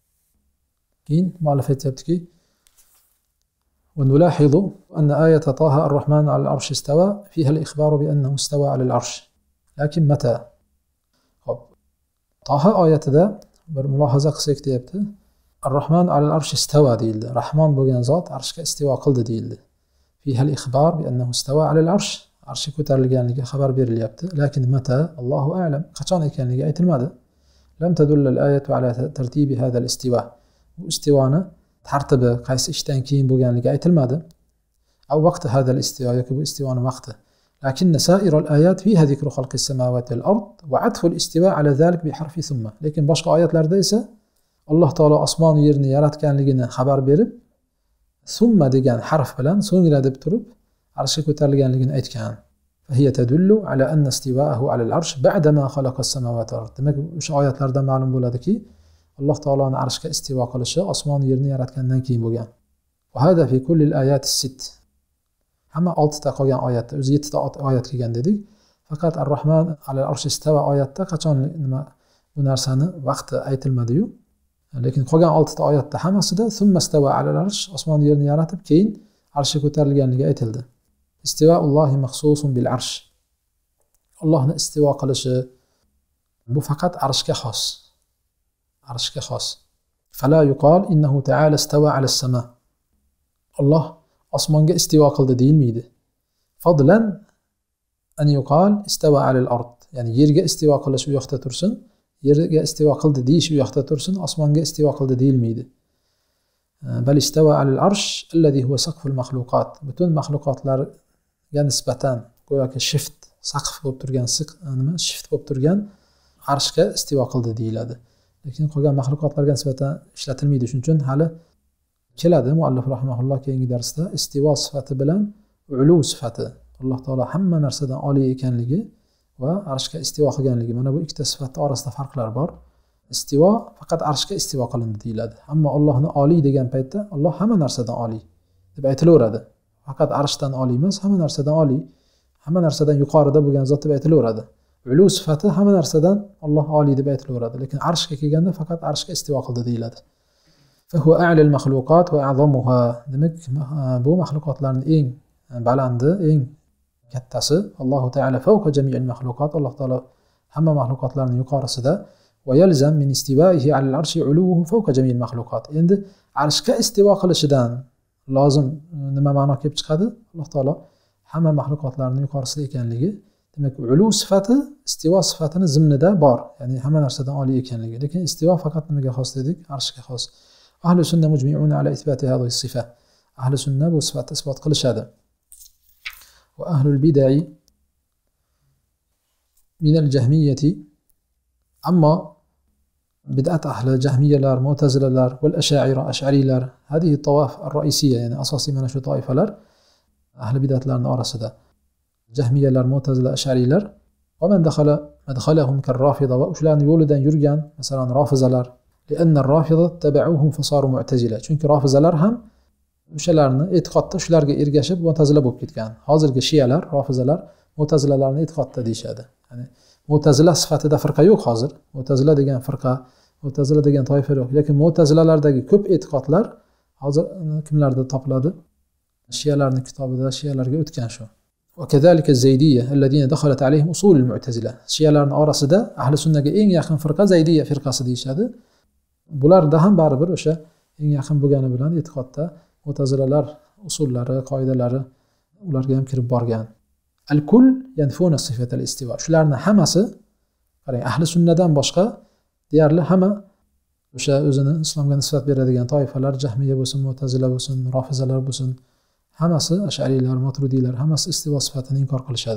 B: Keyin muallif aytibdiki: "Wa nulahidu anna ayata Taha ar-Rahman 'ala al-'arsh istawa fiha al-ikhbaru bi annahu istawa 'ala al-'arsh. Lakin mata?" Xo'p. Taha oyatida bir mulohaza qilsak deyapti. Ar-Rahman 'ala al-'arsh istawa deyildi. Rahmon bo'lgan zot arshga istivo qildi deyildi. Fiha al-ikhbar bi annahu istawa 'ala al-'arsh. Arshga ko'tarilganligi xabar berilyapti. Lakin mata Allohu a'lam. Qachon ekanligi aytilmadi. Lam tadulla al-ayatu 'ala tartibi hadha al-istiwa. Bu istivoni tartibi qaysi ishdan keyin bo'lganligi aytilmadi. Aw vaqti hadha al-istiwa yoki bu istivoni vaqti. Lakin sa'ir al-ayat fiha zikru khalqi as-samawati wal-ard wa 'atfu al-istiwa 'ala zalik bi harfi thumma. Lekin boshqa oyatlarda esa Alloh taolo osmon va yerni yaratganligini xabar berib, summa degan harf bilan so'ngra deb turib arshga ko'tarilganligini aytgan. Fahiya tadullu ala anna istiwa'ahu ala al-arsh ba'da ma khalaqa as-samawati wal-ard. Demak, o'sha oyatlardan ma'lum bo'ladiki, Alloh taoloning arshga istivo qilishi osmon va yerni yaratgandan keyin bo'lgan. Va hada fi kulli al-ayat as-sitt. Hamma oltita qolgan oyatda, o'zi yettita oyat kelgan dedik. Faqat Ar-Rahman ala al-arsh istawa oyatda qachon nima bu narsani vaqti aytilmadi-yu. Lekin qolgan oltita oyatda hammasida summa istawa ala al-arsh, osmon va yerni yaratib keyin arshga ko'tarilganligi aytildi. Istivaullohi maxsusun bil arsh. Allohning istivo qilishi bu faqat arshga xos. Arshga xos. Fala yuqal innahu ta'ala istawa ala as-sama. Alloh osmonga istivo qildi deyilmaydi. Fadlan an yuqal istawa ala al-ard. Ya'ni yerga istivo qilish u yoqda tursin, yerga istivo qildi deyish u yoqda tursin, osmonga istivo qildi deyilmaydi. Bal istawa ala al-arsh alladhi huwa saqful makhluqat. Butun mahluqotlarga nisbatan go'yoki shift, saqf bo'lib turgan, nima? Shift bo'lib turgan arshga istivo qildi deyiladi. Lekin qolgan mahluqotlarga nisbatan ishlatilmaydi. Shuning uchun hali keladi muallif rahimahulloh keyingi darsda istivo sifati bilan ulu sifati. Alloh taolo hamma narsadan oliy ekanligi va arshga istivo qilganligi. Mana bu ikkita sifatning orasida farqlar bor. Istivo faqat arshga istivo qilindi deyiladi. Ammo Allohni oliy degan paytda Alloh hamma narsadan oliy deb aytilaveradi. Faqat arshdan oliy emas, hamma narsadan oliy, hamma narsadan yuqorida bo'lgan zot deb aytilaveradi. Ulu sifati hamma narsadan Alloh oliy deb aytilaveradi. Lekin arshga kelganda faqat arshga istivo qildi deyiladi. Fa huwa a'la al-makhluqat va a'zamuha. Demak, bu mahluqotlarning eng balandi, eng kattasi. Allohu ta'ala fawqa jami'il makhluqat. Alloh taolo hamma mahluqotlarning yuqorisida. Va yalzam min istiwa'ihi 'ala al-'arshi 'uluhu fawqa jami'il makhluqat. Endi arshga istivo qilishidan lozim nima ma'no kelib chiqadi? Alloh taolo hamma mahluqotlarning yuqorisida ekanligi, demak ulu sifati istivo sifatini zimnida bor, ya'ni hamma narsadan oliy ekanligi. Lekin istivo faqat nimaga xos dedik? Arshga xos. Ahli sunna mujmi'una ala ithbati hadhihi sifa. Ahli sunna bu sifatni isbot qilishadi. Va ahlul bid'ah min al-jahmiyyati, ammo bid'at ahli jahmiyalar, mu'tazilalar va al-ash'ari ash'arilar, hadihi tawaf ar-ra'isiyya, ya'ni asosiy mana shu toifalar ahli bid'atlarning orasida. Jahmiyalar, mu'tazila, ash'arilar va man dakhala madkhalahum kar-rafida, va ularning yo'lidan yurgan, masalan, rofizalar. Lianna ar-rafida tabauhum fasaru mu'tazila. Chunki rofizalar ham o'shalarni e'tiqodda shularga ergashib mu'tazila bo'lib ketgan. Hozirgi shiyalar, rofizalar mu'tazilalarni e'tiqodda deyshadi. Ya'ni mu'tazila sifatida firqa yo'q hozir. Mu'tazila degan firqa, mu'tazila degan toifa yo'q. Lekin mu'tazilalardagi ko'p e'tiqodlar hozir kimlarda topiladi? Shiyalarning kitobida shiyalarga o'tgan shu. Va kazalika az-zaydiyya alladina dakhalat alayhim usul al-mu'tazila. Shiyalarning orasida ahli sunnaga eng yaqin firqa Zaydiyya firqasi deyshadi. Bularda ham baribir o'sha eng yaqin bo'lgani bilan e'tiqodda mu'tazilalar usullari, qoidalari ularga ham kirib borgan. Al-kull yanfuna sifat al-istiwa. Shularning hammasi, qarang, ahli sunnadan boshqa deyarli hamma o'sha o'zini islomga nisbat beradigan toifalar, Jahmiya bo'lsin, Mu'tazila bo'lsin, Rofizalar bo'lsin, hammasi ash'ariylar, Maturidiylar, hammasi istivo sifatini inkor qilishadi.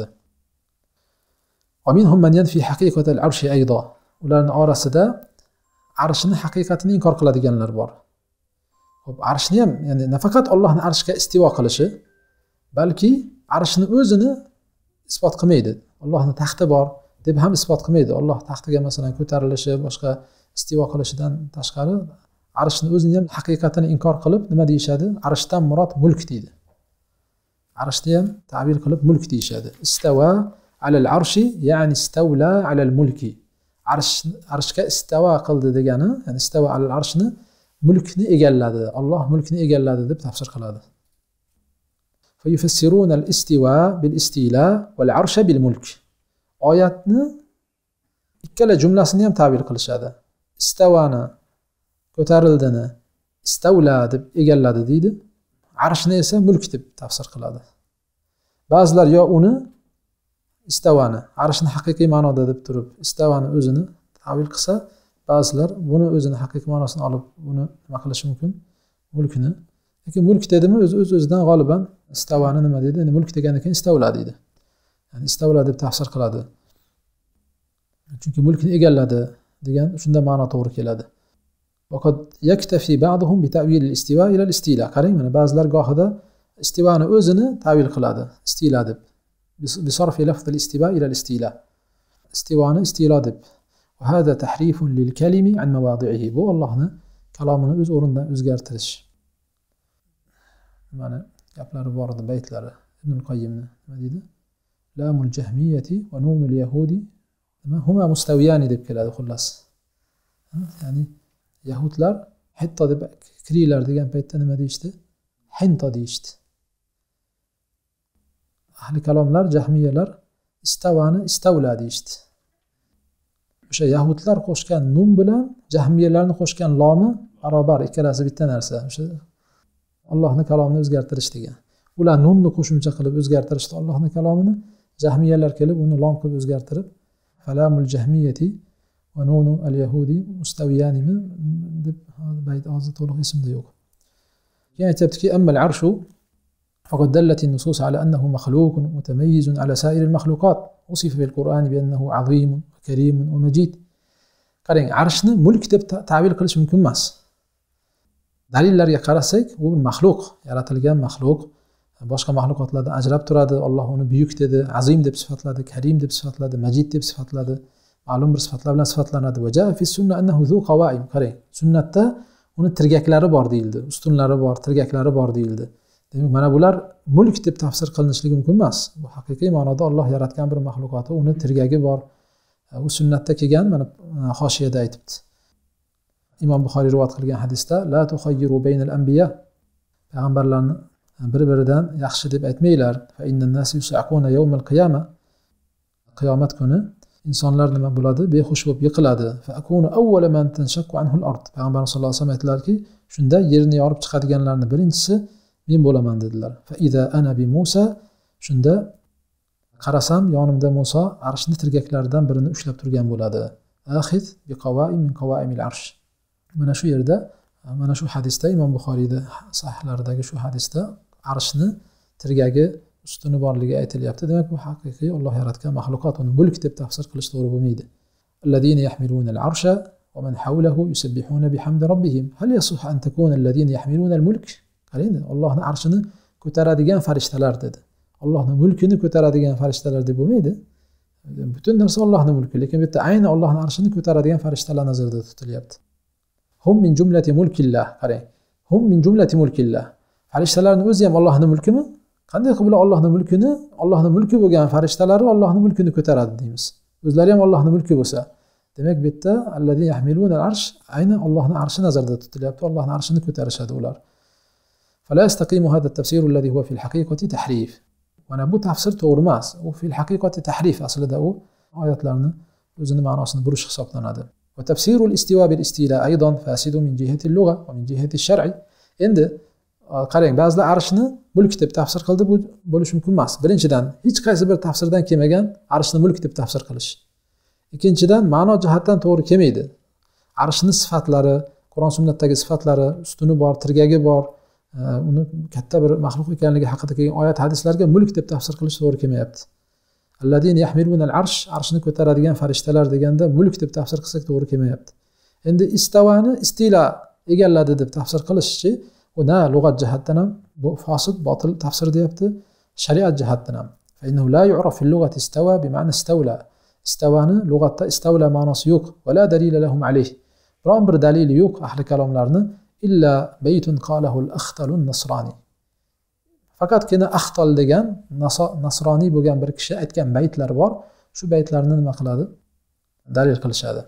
B: Va minhum man yanfi haqiqat al-arsh ayda. Ularning orasida arshni haqiqatini inkor qiladiganlar bor. Xo'p, arshni ham, ya'ni nafaqat Allohning arshga istivo qilishi, balki arshni o'zini isbot qilmaydi. Allohning taxti bor deb ham isbot qilmaydi. Alloh taxtiga masalan ko'tarilishi, boshqa istivo qilishidan tashqari arshni o'zini ham haqiqatini inkor qilib nima deyshadi? Arshdan murod mulk deydi. Arshni ham ta'bir qilib mulk deyshadi. Istawa alal arshi, ya'ni istawla alal mulki. Arsh arshga istawa qildi degani, ya'ni istawa alal arshni mulkni egalladi. Alloh mulkni egalladi deb tafsir qiladi. فيفسرون الاستواء بالاستيلاء والعرش بالملك. Oyatni ikkala jumlasini ham ta'bir qilishadi. Istavani, ko'tarildini, istavla deb egalladi deydi. Arshni esa mulk deb tafsir qiladi. Ba'zilar yo uni istavani, arshni haqiqiy ma'noda deb turib, istavani o'zini ta'bir qilsa, ba'zilar buni o'zini haqiqiy ma'nosini olib, buni nima qilishi mumkin? Mulkni. Lekin mulk dedimi, o'z o'z o'zidan g'oliban istavani nima deydi? Ya'ni mulk degandan keyin istavla deydi. Ya'ni istavla deb tafsir qiladi. Chunki mulkni egalladi degan shunda ma'no to'g'ri keladi. Faqat yaktafi ba'dhum bi ta'wil al-istiwa ila al-istila. Qarang, mana ba'zilar gohida istivani o'zini ta'wil qiladi, istila deb. Bi sarfi lafz al-istiwa ila al-istila. Istivani istila deb. Va hada tahrifun lil kalimi an mawadi'ihi. Bu Allohning kalomini o'z o'rnidan o'zgartirish. Mana gaplari bor edi, baytlari Ibn Qayyimni nima deydi? Lamul jahmiyati va nunul yahudi nima huma mustawiyani deb keladi xullas. Ya'ni yahudlar hitta deb kiriylar degan paytda nima deyishdi? Hinta deyishdi. Ahli kalomlar, jahmiyalar istavani istavla deyishdi. O'sha yahudlar qo'shgan nun bilan jahmiyalarni qo'shgan lomi barobar, ikkalasi bitta narsa. O'sha Allohning kalomini o'zgartirish degan. Ular nunni qo'shimcha qilib o'zgartirishdi Allohning kalomini, jahmiyalar kelib uni lom qilib o'zgartirib, falamul jahmiyati va nunu al-yahudi mustawiyani deb bayt hozir to'liq esimda yo'q. Keyin aytibdiki, amma al-arshu faqad dallat an-nusus ala annahu makhluqun mutamayyizun ala sa'ir al-makhluqat, usifa fil Qur'an bi annahu azim, karim va majid. Qarang, arshni mulk deb ta'bir qilish mumkin emas. Dalillarga qarasak, u maxluq, yaratilgan maxluq, boshqa maxluqotlardan ajrab turadi. Alloh uni buyuk dedi, azim deb sifatladi, karim deb sifatladi, majid deb sifatladi, ma'lum bir sifatlar bilan sifatlanadi. Va ja'a fi sunna annahu zu qawa'im. Qarang, sunnatda uni tirgaklari bor deyildi, ustunlari bor, tirgaklari bor deyildi. Demak, mana bular mulk deb tafsir qilinishligi mumkin emas. Bu haqiqiy ma'noda Alloh yaratgan bir maxluqoti, uni tirgagi bor. U sunnatda kelgan, mana hoshiyada aytibdi. Imom Buxoriy rivoyat qilgan hadisda la tukhayyiru baynal anbiya, payg'ambarlarni bir-biridan yaxshi deb aytmanglar. Fa innan nas yus'aquna yawmal qiyamah. Qiyomat kuni insonlar nima bo'ladi? Behush bo'lib yiqiladi. Fa akunu awwala man tanshaqqu anhu al-ard. Payg'ambarimiz sollallohu alayhi vasallam aytdilarki, shunda yerni yorib chiqadiganlarning birinchisi men bo'laman dedilar. Fa idza ana bi Musa Shunda qarasam, yonimda Musa arshni tirgaklaridan birini ushlab turgan bo'ladi. Axiz bi qawa'im min qawa'imil arsh. Mana shu yerda, mana shu hadisda, Imom Buxoriyda sahihlaridagi shu hadisda arshni tirgagi ustuni borligi aytilyapti. Demak, bu haqiqiy Alloh yaratgan mahluqot. Uni mulk deb tafsir qilish to'g'ri bo'lmaydi. Allazina yahmiluna al-arsha va man hawlahu yusabbihuna bihamdi robbihim. Hal yasih an takuna allazina yahmiluna al-mulk? Qarang, Allohning arshini ko'taradigan farishtalar dedi. Allohning mulkini ko'taradigan farishtalar deb bo'lmaydi. Butun narsa Allohning mulki, lekin bu yerda ayni Allohning arshini ko'taradigan farishtalar nazarda tutilyapti. Hum min jumlati mulkillah. Qarang. Hum min jumlati mulkillah. Farishtalarning o'zi ham Allohning mulkimi? Qanday qilib bular Allohning mulkini, Allohning mulki bo'lgan farishtalari Allohning mulkini ko'taradi deymiz. O'zlari ham Allohning mulki bo'lsa, demak bu yerda allazina yahmiluna al-arsh ayni Allohning arshi nazarda tutilyapti. Allohning arshini ko'tarishadi ular. Fala yastaqimu hada at-tafsir alladhi huwa fi al-haqiqati tahrif. Mana bu tafsir to'g'ri emas. U fil haqiqati tahrif, aslida u oyatlarni o'zini ma'nosini burish hisoblanadi. Va tafsirul istiwa bil istila aydan fasidun min jihati al-lugha va min jihati ash-shar'i. Endi qarang, ba'zilar arshni mulk deb tafsir qildi, bu bo'lish mumkin emas. Birinchidan, hech qaysi bir tafsirdan kelmagan arshni mulk deb tafsir qilish. Ikkinchidan, ma'no jihatdan to'g'ri kelmaydi. Arshni sifatlari, Qur'on sunnatdagi sifatlari, ustuni bor, tirgagi bor, uni katta bir maxluq ekanligi haqida kelgan oyat hadislarga mulk deb tafsir qilish to'g'ri kelmayapti. Allazina yahmiluna al-arsh, arshni ko'taradigan farishtalar deganda mulk deb tafsir qilsak to'g'ri kelmayapti. Endi istavani istila egalladi deb tafsir qilishchi, u na lug'at jihatdan ham bu fosid, botil tafsir deyapti, shariat jihatdan ham. Fa innahu la yu'raf fil lughati istawa bi ma'na istawla. Istavani lug'atda istawla ma'nosi yo'q va la dalila lahum alayh. Biron bir dalili yo'q ahli kalomlarni illa baytun qalahu al-Akhtal an-Nasrani. Faqatgina Akhtal degan nasroniy bo'lgan bir kishi aytgan baytlar bor. Shu baytlarni nima qiladi? Dalil qilishadi.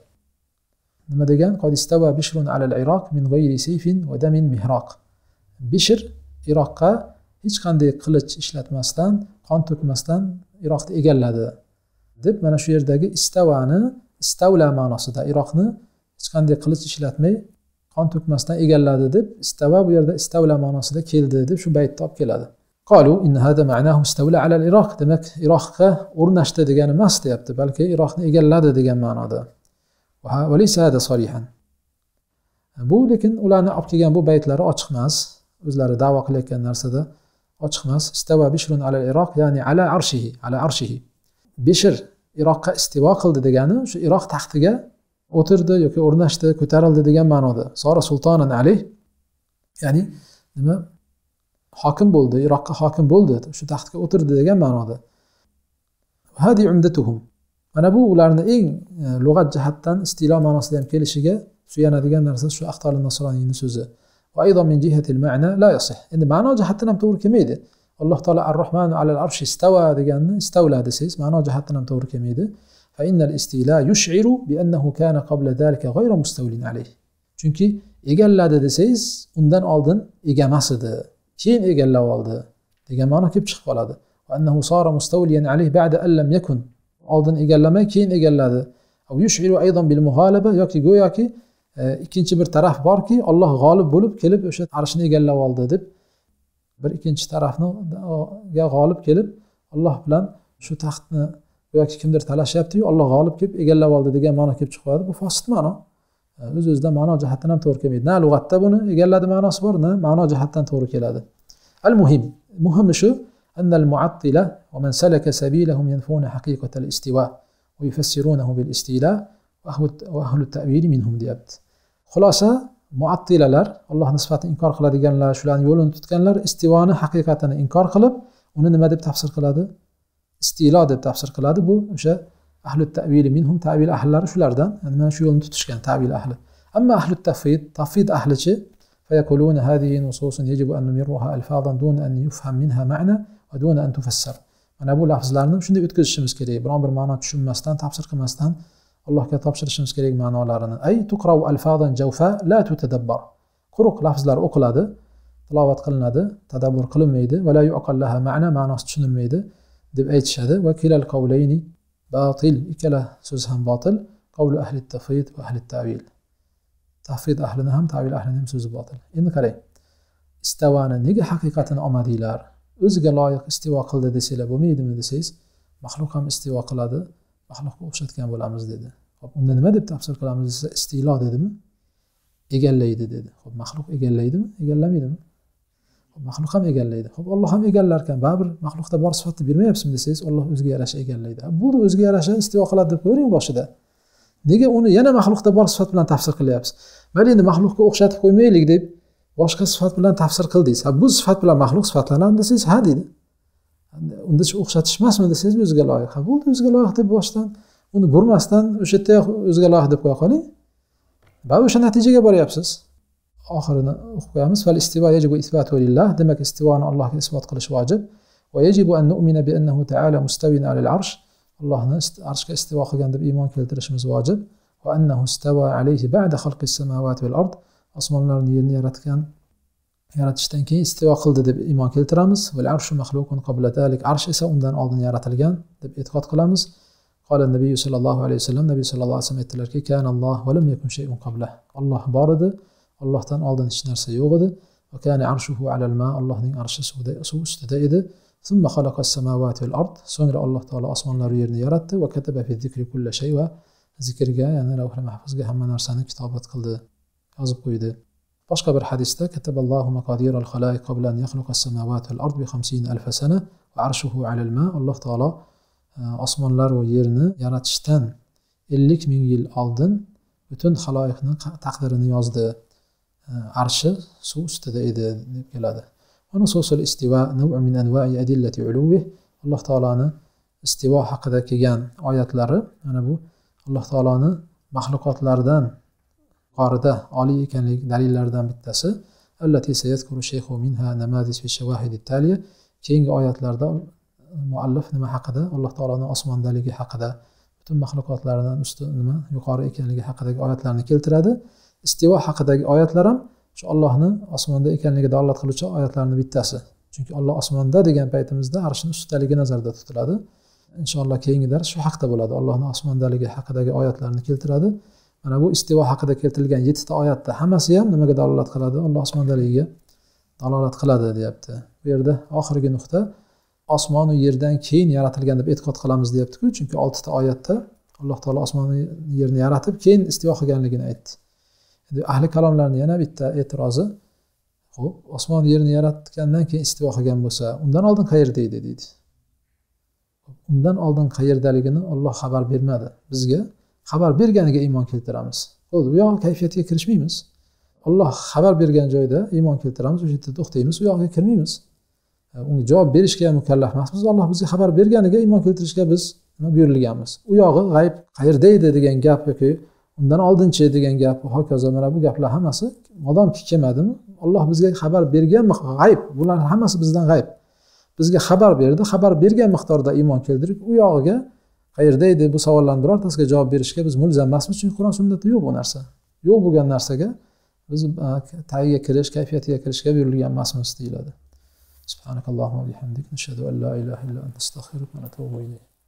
B: Nima degan? Qad istawa bishrun ala al-Iroq min ghayri sayfin wa damin mihraq. Bishr Iroqqa hech qanday qilich ishlatmasdan, qon to'kmasdan Iroqni egalladi deb mana shu yerdagi istavani istavla ma'nosida Iroqni hech qanday qilich ishlatmay qon to'kmasdan egalladi deb istava bu yerda istavla ma'nosida keldi deb shu baytda olib keladi. Qalu inna hada ma'nahu istawla ala al-Iroq. Demak, Iroqqa o'rnashdi degani emas deyapti, balki Iroqni egalladi degan ma'noda. Va laysa hada sarihan. Bu lekin ularni olib kelgan bu baytlari ochiq emas. O'zlari da'vo qilayotgan narsada ochiq emas. Istava bishrun ala al-Iroq, ya'ni ala arshihi, ala arshihi. Bishr Iroqqa istivo qildi degani shu Iroq taxtiga o'tirdi yoki o'rnashdi, ko'tarildi degan ma'noda. Sora sultonan alayh, ya'ni nima? Hokim bo'ldi, Iroqqa hokim bo'ldi, shu taxtga o'tirdi degan ma'noda. Hadi umdatuhum. Mana bu ularning eng lug'at jihatdan istilo ma'nosida ham kelishiga suyanadigan narsa shu Akhtal an-Nasroniyning so'zi. Va aydan min jihati al-ma'na la yasih. Endi ma'no jihatdan ham to'g'ri kelmaydi. Alloh taolo ar-Rahmanu ala al-arshi istawa deganni istavla desangiz, ma'no jihatdan ham to'gri kelmaydi. Fa innal istila yush'iru bi annahu kana qabla zalika ghayra mustawlin alayh. Chunki egalladi desangiz, undan oldin egamas edi, keyin egallab oldi degan ma'no kelib chiqib qoladi. Va annahu sara mustawliyan alayh ba'da an lam yakun. Oldin egallamay keyin egalladi. Aw yush'iru aydan bil muhalaba, yoki go'yoki ikkinchi bir taraf borki, Alloh g'olib bo'lib kelib o'sha arshni egallab oldi deb bir ikkinchi tarafni ga g'olib kelib Alloh bilan shu taxtni yoki kimdir talashyapti-yu, Alloh g'olib kelib egallab oldi degan ma'no kelib chiqadi. Bu fosid ma'no. O'z-o'zidan ma'no jihatdan ham to'g'ri kelmaydi. Na lug'atda buni egalladi ma'nosi bor, na ma'no jihatdan to'gri keladi. Al-muhim, muhimi shu, anna al-mu'attila va man salaka sabilahum yanfuna haqiqat al-istiwa va yufassirunahu bil istila va ahlu at-ta'wil minhum deyapti. Xulosa, muattilalar, Allohning sifatini inkor qiladiganlar, shularning yo'lini tutganlar istivoni haqiqatini inkor qilib, uni nima deb tafsir qiladi? Istilo deb tafsir qiladi. Bu o'sha ahli at-ta'wil minhum, ta'wil ahlilari shulardan, ya'ni mana shu yo'lni tutishgan ta'wil ahli. Amma ahli at-tafvid, tafvid ahlichi فيقولون هذه نصوص يجب أن نمرها ألفاظا دون أن يفهم منها معنى ودون أن تفسر. Mana bu lafzlarni shunday o'tkazishimiz kerak. Biron bir ma'no tushunmasdan, tafsir qilmasdan Allohga topshirishimiz kerak ma'nolarini. Ay tuqra'u alfazan jawfa la tutadabbar. Quruq lafzlar o'qiladi, tilovat qilinadi, tadabbur qilinmaydi va la yuqal laha ma'na, ma'nosi tushunilmaydi deb aytishadi. Va kilal qawlayni batil, ikkala so'z ham botil. Qawlu ahli at-tafvid va ahli at-ta'wil. Tafvid ahlini ham, ta'wil ahlini ham so'zi botil. Endi qarang. Istavani nega haqiqatini olmadinglar? o'ziga loyiq istivo qildi desanglar bo'lmaydimi desangiz, maxluq ham istivo qiladi, maxluqqa o'xshatgan bo'lamiz dedi. Xo'p, unda nima deb tafsir qilamiz desa, istilo dedimi? Egallaydi dedi. Xo'p, maxluq egallaydimi? Egallamaydimi? Xo'p, maxluq ham egallaydi. Xo'p, Alloh ham egallar ekan, baribir maxluqda bor sifatni bermayapsizmi desangiz, Alloh o'ziga yarasha egallaydi. Bo'ldi, o'ziga yarasha istivo qiladi deb qo'ying boshida. Nega uni yana maxluqda bor sifat bilan tafsir qilyapsiz? Mayli endi maxluqqa o'xshatib qo'ymaylik deb boshqa sifat bilan tafsir qildingiz. Ha, bu sifat bilan maxluq sifatlanadi desangiz, ha deydi. Unda shu o'xshatish emasmi desangiz, o'ziga loyiq. Ha, bo'ldi, o'ziga loyiq deb boshdan uni burmasdan o'sha yerda o'ziga loyiq deb qo'ya qoling. Va o'sha natijaga boryapsiz. Oxirini o'qib qo'yamiz. Fal istivo yajibu isbatu lillah. Demak, istivoni Allohga isbot qilish vojib. Va yajibu an nu'mina bi annahu ta'ala mustawin 'alal arsh. Allohni arshga istivo qilgan deb iymon keltirishimiz vojib. Va annahu istawa alayhi ba'da xalqis samawati val ard. Osmonlarni yerni yaratgan yaratishdan keyin istivo qildi deb iymon keltiramiz. Val arshu maxluqun qabla zalik. Arsh esa undan oldin yaratilgan deb e'tiqod qilamiz. Qala Nabiy sallallohu alayhi vasallam, Nabiy sallallohu alayhi vasallam aytdilarki, kana Alloh va lam yakun shay'un qablah. Alloh bor edi, Allohdan oldin hech narsa yo'q edi. Va kana arshuhu 'alal ma. Allohning arshi suvda, suv ustida edi. Thumma khalaqa as-samawati val ard. So'ngra Alloh taolo osmonlar va yerni yaratdi va kataba fi zikri kulli shay va zikrga, ya'ni lavh-ul mahfuzga hamma narsani kitobat qildi, yozib qo'ydi. Boshqa bir hadisda kataballohu maqadiral khalaiq qabla an yakhluqa as-samawati val ard bi khamsina alf sana va arshuhu 'alal ma. Alloh taolo osmonlar va yerni yaratishdan ellik ming yil oldin butun xaloyiqning taqdirini yozdi. Arshi suv ustida edi deb keladi. Va nususul istiva naw'un min anwa'i adillati uluwih. Alloh taoloni istivo haqida kelgan oyatlari, mana bu Alloh taoloni maxluqotlardan yuqorida oliy ekanligi dalillaridan bittasi. Allati sayadkuru shaykhu minha namazij fi shawahid at-taliya. Keyingi oyatlarda muallif nima haqida? Alloh taoloning osmondaligi haqida, butun maxluqotlardan ustun nima yuqori ekanligi haqidagi oyatlarni keltiradi. Istivo haqidagi oyatlar ham shu Allohning osmonda ekanligiga dalolat qiluvchi oyatlarning bittasi. Chunki Alloh osmonda degan paytimizda arshning ustidaligi nazarda tutiladi. Inshaalloh keyingi dars shu haqda bo'ladi. Allohning osmondaligi haqidagi oyatlarni keltiradi. Mana bu istivo haqida keltirilgan yettita oyatda hammasi ham nimaga dalolat qiladi? Alloh osmondaligiga dalolat qiladi, deyapti. Bu yerda oxirgi nuqta osmon va yerdan keyin yaratilgan deb e'tiqod qilamiz, deyapti-ku. Chunki oltita oyatda Alloh taolo osmonni yerni yaratib, keyin istivo qilganligini aytdi. Endi ahli kalomlarning yana bitta e'tirozi, xo'p, osmon yerni yaratgandan keyin istivo qilgan bo'lsa, undan oldin qayerda edi deydi. Undan oldin qayerdaligini Alloh xabar bermadi. Bizga xabar berganiga iymon keltiramiz. Xo'p, u yoq kayfiyatga kirishmaymiz. Alloh xabar bergan joyda iymon keltiramiz, o'sha yerda to'xtaymiz, u yoqqa kirmaymiz. Unga javob berishga ham mukallaf emasmiz. Alloh bizga xabar berganiga iymon keltirishga biz nima buyurilganmiz. U yog'i g'ayb qayerda edi degan gap yoki undan oldinchi degan gap va hokazo, mana bu gaplar hammasi modomki kelmadimi, Alloh bizga xabar bergan g'ayb, bular hammasi bizdan g'ayb. Bizga xabar berdi, xabar bergan miqdorda iymon keltirib, u yog'iga qayerda edi bu savollarning birortasiga javob berishga biz mulzam emasmiz, chunki Qur'on sunnatda yo'q bu narsa. Yo'q bo'lgan narsaga biz tagiga kirish, kayfiyatiga kirishga buyurilgan emasmiz deyiladi. Subhanakallohumma va bihamdik, nashhadu an la ilaha illa anta, astaghfiruka va atubu ilayk.